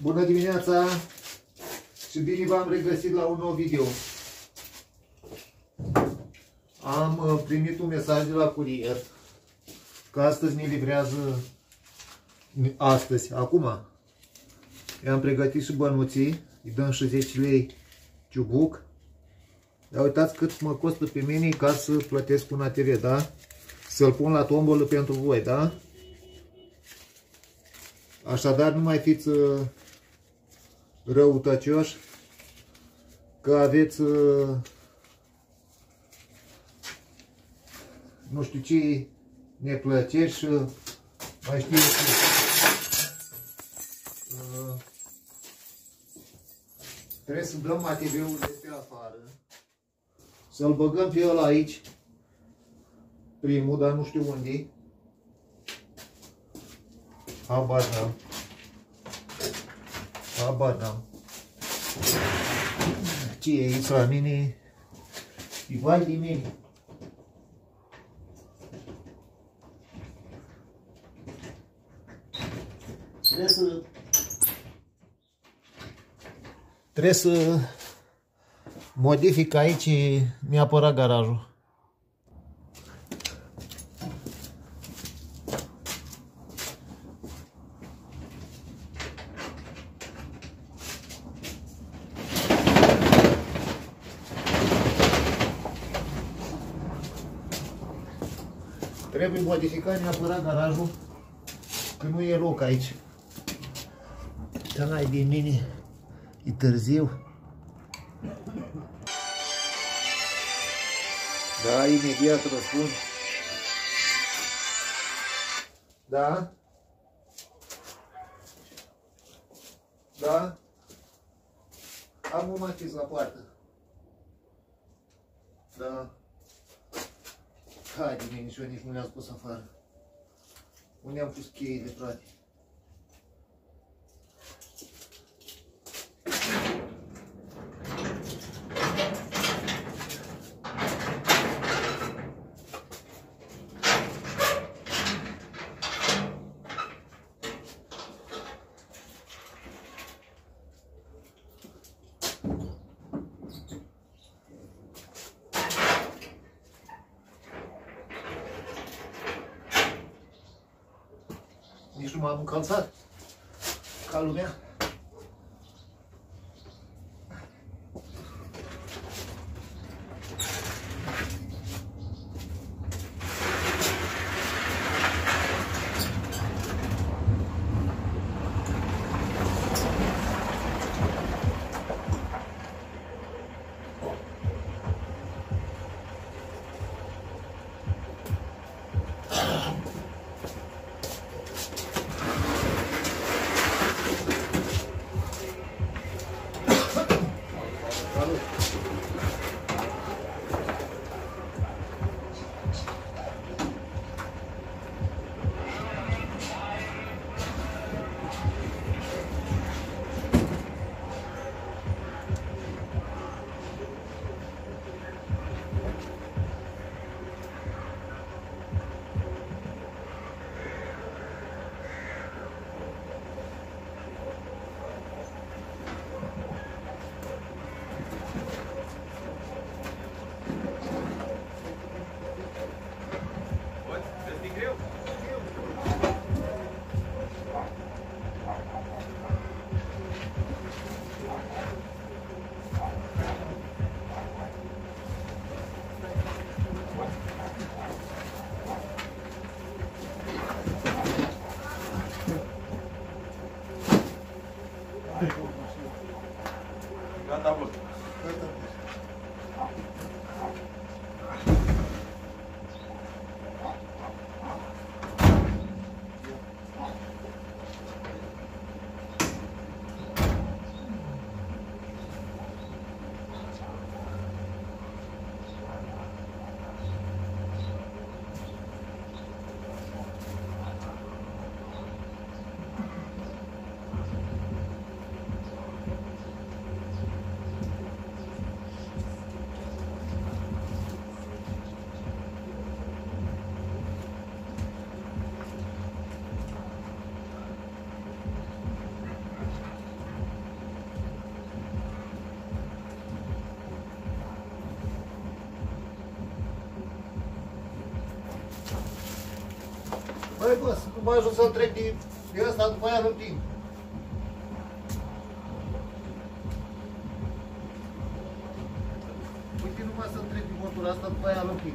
Bună dimineața și bine v-am regăsit la un nou video. Am primit un mesaj de la curier că astăzi ne livrează, acum, i-am pregătit și bănuții, îi dăm și 10 lei ciubuc. Dar uitați cât mă costă pe mine ca să plătesc un ATV, da? Să-l pun la tombolă pentru voi, da? Așadar, nu mai fiți răutăcioși că aveți nu știu ce neplăceri și mai știu trebuie să dăm ATV-ul de pe afară, să-l băgăm pe ăla aici, primul, dar nu știu unde. Habar n-am. Habar n-am. Ce e aici la mine? E vai de mine. Trebuie să modific aici, mi-a apărat garajul. Trebuie modificat neapărat garajul, că nu e loc aici. Dar n-ai de mine, e târziu. Da, imediat răspund. Da? Da? Am un machis la poartă. Da. Hai de mine, și eu nici nu le-am spus afară. Unde am pus cheile, frate? Nici nu m-am încălțat ca lumea. Gata, bă. Păi bă, nu mai ajuns să-l trec de ăsta, după aia îl împing. Uite numai să-l trec din motorul asta, după aia îl împing.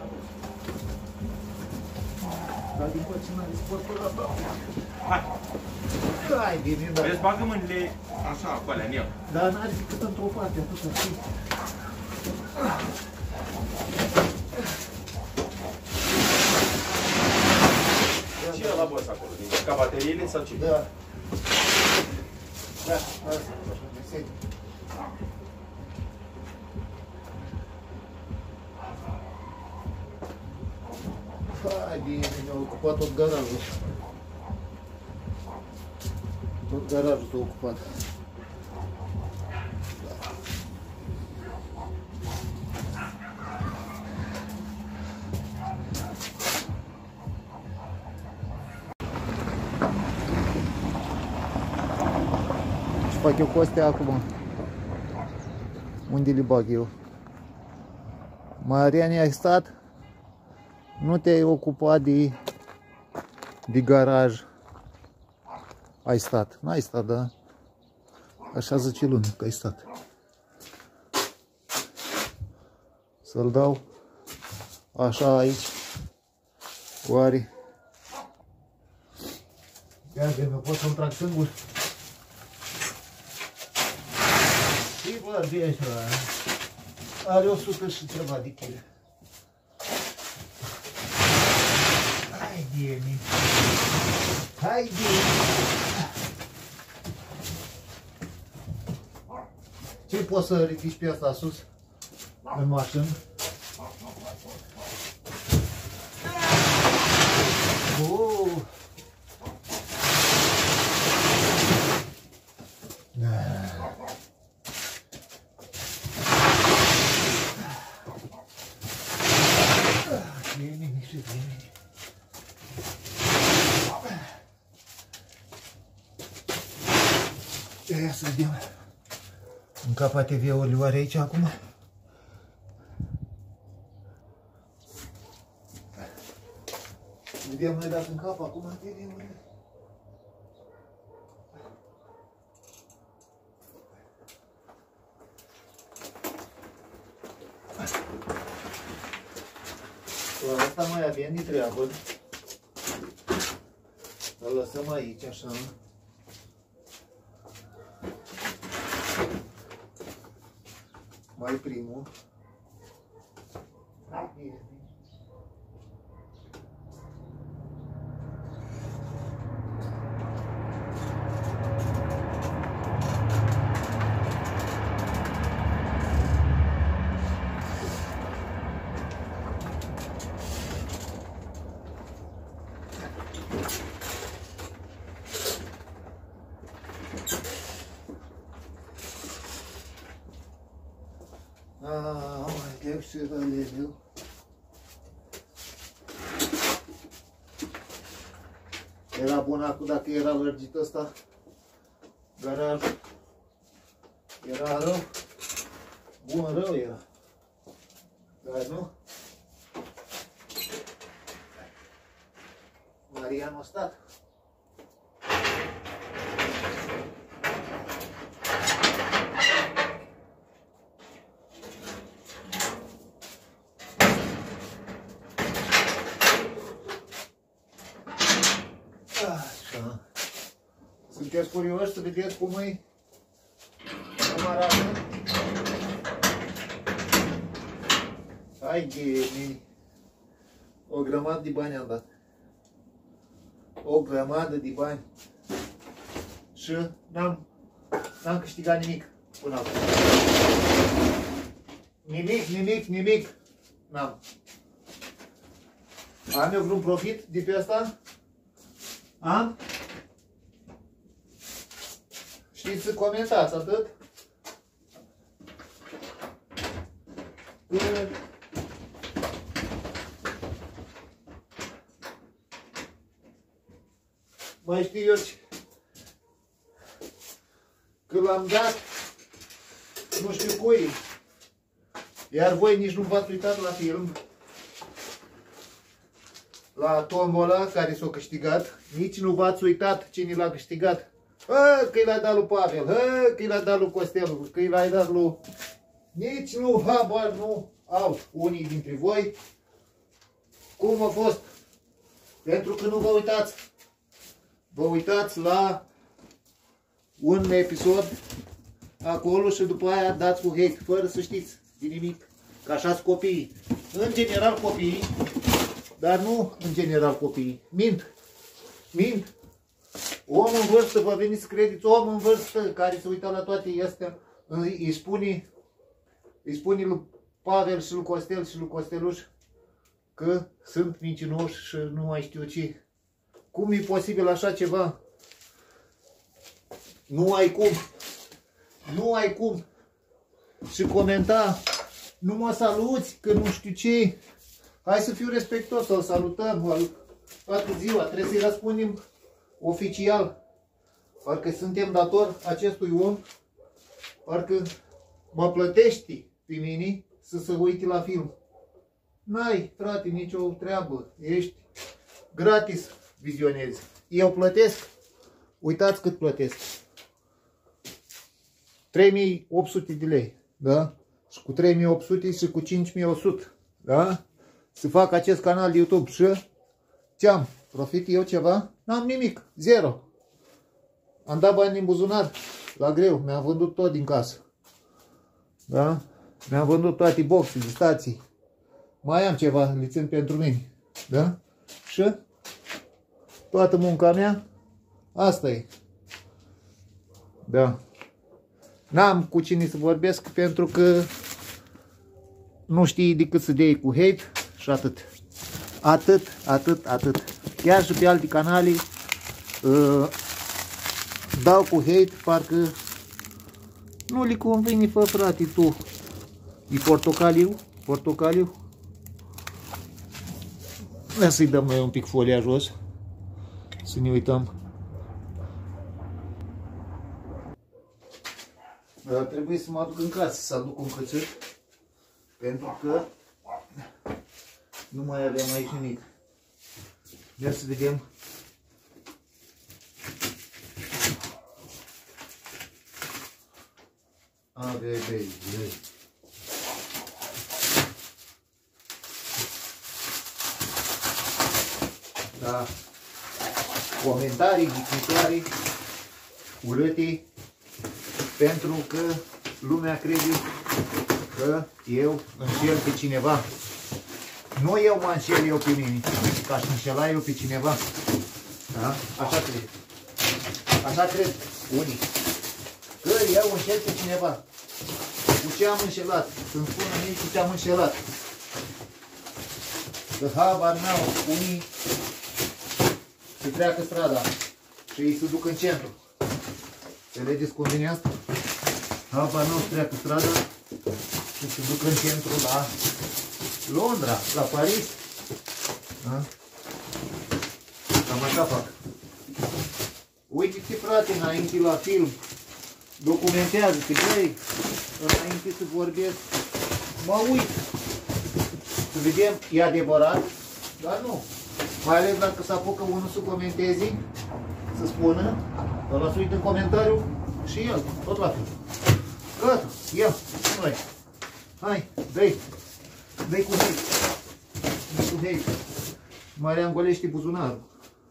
Dar din păi ce n-ai sportul ăsta. Hai! Hai, bine, da. Vezi, bagă mâinile așa, cu alea în el. Dar n-are decât într-o parte, atâta, știi? Ce e la boss acolo? Ca bateriile sau ce? Da. Da, asta, așa, mesej. Hai, bine, mi-a ocupat tot garajul. Tot garajul s-a ocupat. Ce fac eu cu astea acum? Unde le bag eu? Mariani, ai stat? Nu te-ai ocupat de garaj. Ai stat. N-ai stat, da? Așa zice lumea că ai stat. Să-l dau așa aici. Oare? Ia că mi-o pot să-l trag singur. Și bă, de așa. Are 100 și ceva de kg. Haide, haide! Ce poți să ridici pe asta sus? În mașină? Ia să vedem. Încapa TV-urile oare aici acum? Vedem noi dacă încapa acum TV-urile. Asta mai avem de treabă. Îl lăsăm aici așa. Mai primul. Deve ser ali, viu? Era bun acum dacă era lărgit ăsta. Garajul. Era rău. Bun, rău era. Dar nu? Marian a stat. Așa. Sunteți curioși să vedeți cum arată? Hai de mine. O grămadă de bani am dat. O grămadă de bani. Și n-am câștigat nimic până acum. Nimic. N-am. Am eu vreun profit de pe asta? Am? Știți să comentați, atât? Mai știu eu că l-am dat nu știu cui, iar voi nici nu v-ați uitat la film. la tombola care s-a câștigat. Nici nu v-ați uitat cine l-a câștigat. Că i l-a dat lui Pavel, că i l-a dat lui Costel, că i l-a dat lui... Nici nu, habar nu au unii dintre voi cum a fost. Pentru că nu vă uitați. Vă uitați la un episod acolo și după aia dați cu hate, fără să știți de nimic. Că așa-s copiii. În general copiii, dar nu în general copiii. Mint. Mint. Om în vârstă, vă veniți să credeți, om în vârstă care se uită la toate astea, îi spune lui Pavel și lui Costel și lui Costeluș că sunt mincinoși și nu mai știu ce. Cum e posibil așa ceva? Nu ai cum. Nu ai cum. Și comenta, nu mă saluți, că nu știu ce. Hai să fiu respectos, să-l salutăm toată ziua. Trebuie să-i răspundem oficial. Parcă suntem dator acestui om. Parcă mă plătești pe mine să se uite la film. N-ai, frate, nicio treabă. Ești gratis vizionezi. Eu plătesc. Uitați cât plătesc. 3800 de lei. Da? Și cu 3800 și cu 5100. Da? Să fac acest canal de YouTube și ce-am? Profit eu ceva? N-am nimic. Zero. Am dat bani din buzunar. La greu. Mi-am vândut tot din casă. Da? Mi-am vândut toate boxele, stații. Mai am ceva, le țin pentru mine. Da? Și toată munca mea, asta e. Da. N-am cu cine să vorbesc pentru că nu știi decât să dai cu hate și atât. Atât. Chiar și pe alte canale dau cu hate, parcă nu le convine, fă, frate, tu. E portocaliu. Ia să-i dăm noi un pic folia jos. Să ne uităm. Dar trebuie să mă aduc în casă, să aduc un cățet. Pentru că nu mai avem aici nimic. Ia să vedem. Avei. Da. Comentarii vicitoare, urâte, pentru că lumea crede că eu înșel pe cineva. Nu eu mă înșel eu pe mine, ca să înșela eu pe cineva. Da? Așa cred. Așa cred unii. Că eu înșel pe cineva. Cu ce am înșelat? Să-mi spună mie cu ce am înșelat. Că habar n-au unii să treacă strada și ei se duc în centru. Înțelegeți cum vine asta? Habar n-au să treacă strada și se duc în centru la Londra, la Paris. Da? Cam așa fac. Uite-te, frate, înainte la film. Documentează-te, băi, înainte să vorbesc. Mă uit. Să vedem, e adevărat, dar nu. Mai ales dacă se apucă unul să comenteze, să spună, ăla să uită în comentariu și el, tot la fel. Gata, ia, noi. Hai, dă-i cu hate. Dă-i cu hate. Mai reangolește buzunarul.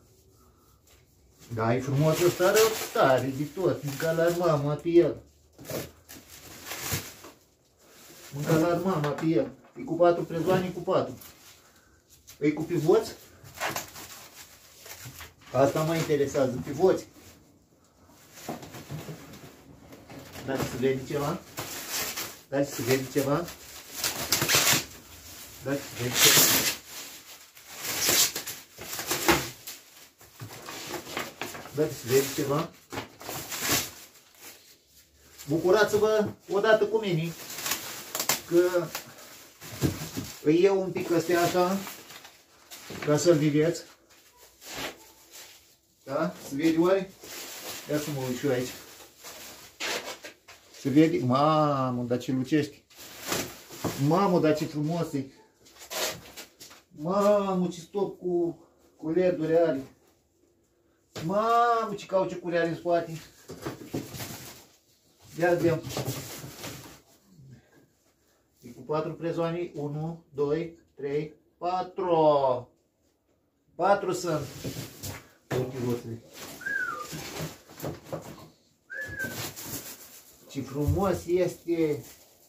Da, e frumos ăsta, rău tare de tot, mânca la mama pe el. Mânca la mama pe el. E cu 4 prezoane, cu 4. E cu pivoți? Asta mă interesează, pivoți. Dați să vede ceva? Dați să vede ceva? Dați să vede ceva? Dați să vede ceva? Bucurați-vă odată cu mine că îi iau un pic astea așa ca să-l vedeți. Da? Se vede oare? Ia să mă uit și eu aici. Se vede? Mamă, dar ce lucești! Mamă, dar ce frumos e! Mamă, ce stop cu LED-uri are. Mamă, ce cauciucuri are în spate. Ia vedem. E cu 4 prezoane. 1, 2, 3, 4. 4 sunt. Uite roțile. Ce frumos este.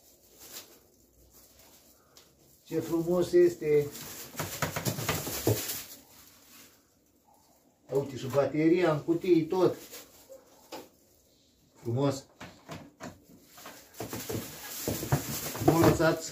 Ce frumos este. Uite și bateria în cutii tot. Frumos. Nu lăsați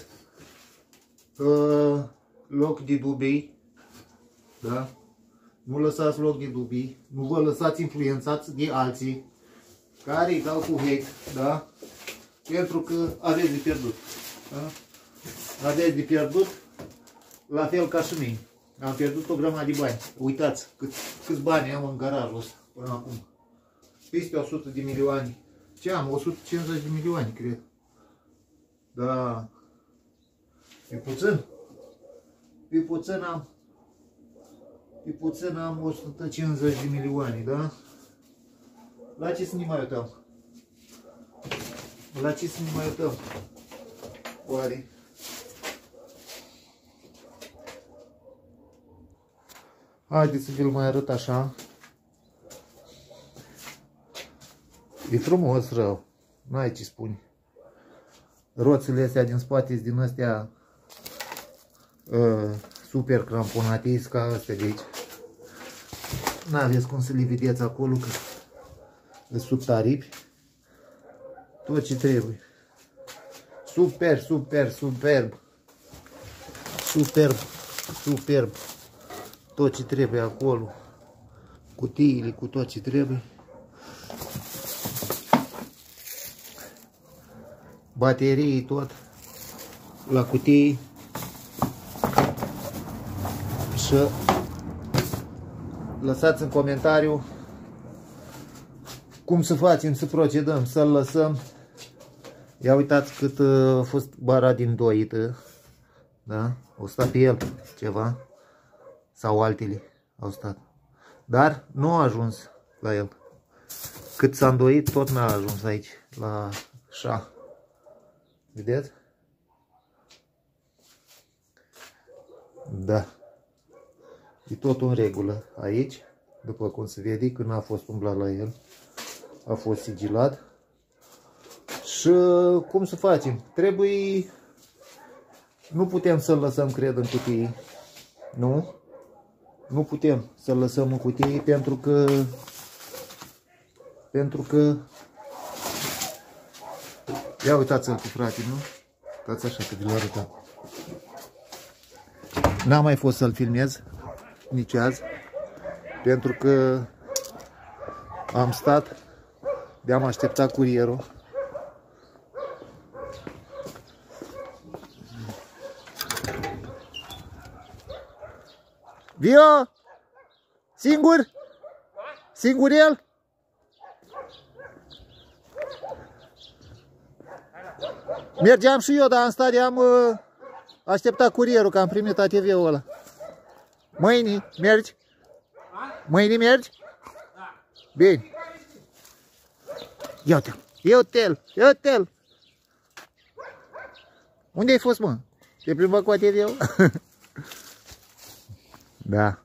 loc de dubii. Da? Nu lăsați loc de dubii. Nu vă lăsați influențați de alții care îi dau cu hate. Da? Pentru că aveți de pierdut. Da? Aveți de pierdut la fel ca și mine. Am pierdut o grămadă de bani. Uitați câți bani am în garajul ăsta până acum. Peste 100 de milioane. Ce am? 150 de milioane, cred. Da. E puțin. E puțin am 150 de milioane, da? La ce să ne mai uităm? La ce să ne mai uităm? Oare? Haideți să vi-l mai arăt așa. E frumos rău. N-ai ce spune. Roțile astea din spate sunt din astea super cramponate, ca astea de aici. N-aveți cum să le vedeți acolo, că sunt sub tarifi. Tot ce trebuie. Super, super, superb. Superb, superb. Tot ce trebuie acolo. Cutiile cu tot ce trebuie. Baterii tot la cutii. Și lăsați în comentariu cum să facem, să procedăm, să-l lăsăm. Ia uitați cât a fost bara din doită. Da? O stat pe el ceva. Sau altele au stat. Dar nu a ajuns la el. Cât s-a îndoit, tot n-a ajuns aici, la șa. Vedeți? Da. E tot în regulă aici. După cum se vede, când a fost umblat la el, a fost sigilat. Și cum să facem? Trebuie... Nu putem să-l lăsăm, cred, în cutie. Nu? Nu putem să-l lăsăm în cutie pentru că ia uitați-l cu frate, nu? Uitați așa că vi-l arătam. N-am mai fost să-l filmez nici azi, pentru că am stat de-am așteptat curierul. Vio! Singur? Singur el? Mergeam și eu, dar am stat de-am așteptat curierul, că am primit ATV-ul ăla. Mâine mergi? Mâine mergi? Bine. Ia-te-l, ia-te-l, ia-te-l. Unde ai fost, mă? Te-ai plimbat cu ATV-ul? Da.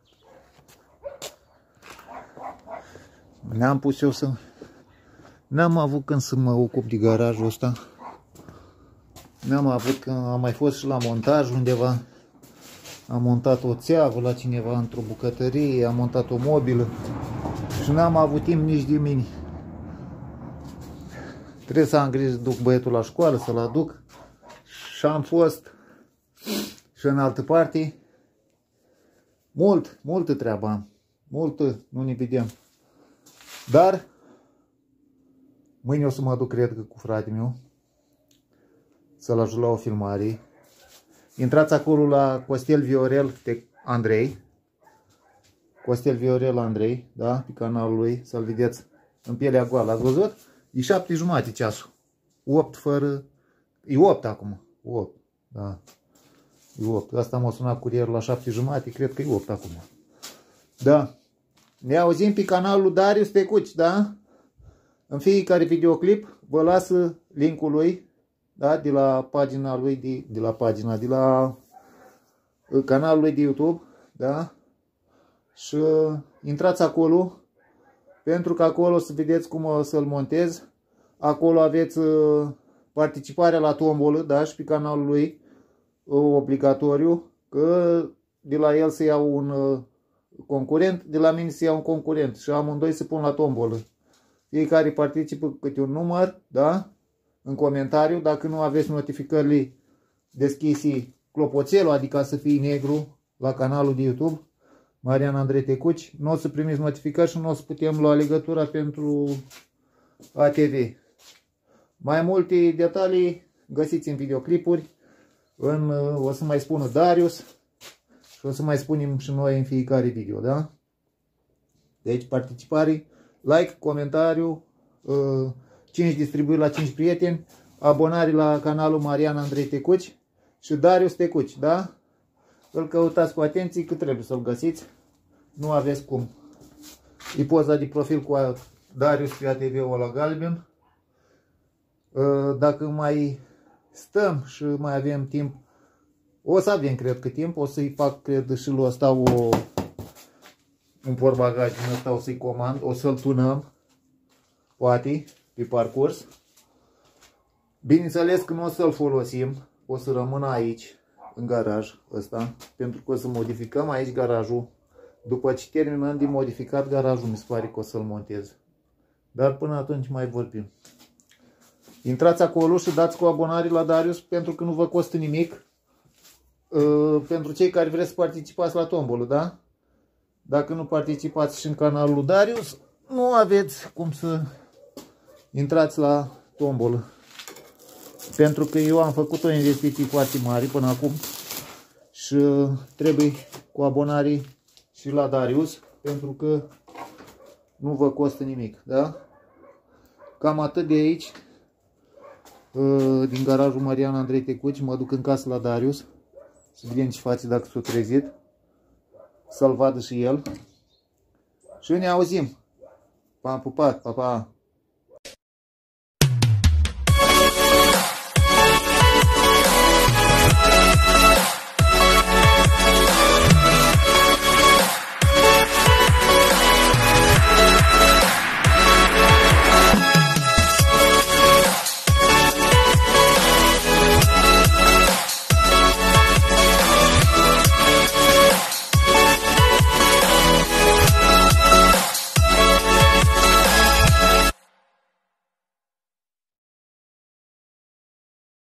N-am pus eu să... N-am avut când să mă ocup de garajul ăsta. N-am avut când am mai fost și la montaj undeva. Am montat o țeavă la cineva într-o bucătărie, am montat o mobilă. Și n-am avut timp nici de mine. Trebuie să am grijă să duc băietul la școală, să-l aduc. Și am fost și în altă parte. Multă treabă am. Multă, nu ne vedem. Dar mâine o să mă duc, cred că, cu fratele meu să-l ajut la o filmare. Intrați acolo la Costel Viorel Andrei. Costel Viorel Andrei, da? Pe canalul lui, să-l vedeți în pielea goală. Ați văzut? E 7:30 ceasul. 8 fără... E 8 acum. 8, da. E 8. Asta m-a sunat curierul la 7:30, cred că e 8 acum. Da. Ne auzim pe canalul lui Darius Tecuci, da? În fiecare videoclip vă las linkul lui, da? De la pagina lui, de la canalul lui de YouTube, da? Și intrați acolo, pentru că acolo o să vedeți cum o să-l montez. Acolo aveți participarea la tombolă, da? Și pe canalul lui obligatoriu, că de la el se iau un concurent, de la mine se ia un concurent și amândoi se pun la tombolă. Fiecare participă câte un număr, da? În comentariu, dacă nu aveți notificările deschise, clopoțelul, adică să fie negru la canalul de YouTube Marian Andrei Tecuci, nu o să primiți notificări și nu o să putem lua legătura pentru ATV. Mai multe detalii găsiți în videoclipuri, o să mai spună Darius și o să mai spunem și noi în fiecare video, da? Deci participare, like, comentariu, 5 distribuiri la 5 prieteni, abonare la canalul Marian Andrei Tecuci și Darius Tecuci, da? Îl căutați cu atenție că trebuie să-l găsiți, nu aveți cum. E poza de profil cu Darius pe ATV-ul la galben. Dacă mai stăm și mai avem timp, o să avem, cred că timp, o să-i fac, cred, și lui ăsta un portbagaj din ăsta, o să-i comand, o să-l tunăm, poate, pe parcurs. Bineînțeles că nu o să-l folosim, o să rămână aici, în garaj ăsta, pentru că o să modificăm aici garajul. După ce terminăm de modificat garajul, mi se pare că o să-l montez. Dar până atunci mai vorbim. Intrați acolo și dați cu abonare la Darius, pentru că nu vă costă nimic. Pentru cei care vreți să participați la tombolă, da? Dacă nu participați și în canalul lui Darius, nu aveți cum să intrați la tombolă. Pentru că eu am făcut o investiție foarte mare până acum și trebuie cu abonare și la Darius, pentru că nu vă costă nimic, da? Cam atât de aici, din garajul Marian Andrei Tecuci. Mă duc în casă la Darius să vedem ce face, dacă s-a trezit, să-l vadă și el. Și ne auzim. V-am pupat, pa, pa!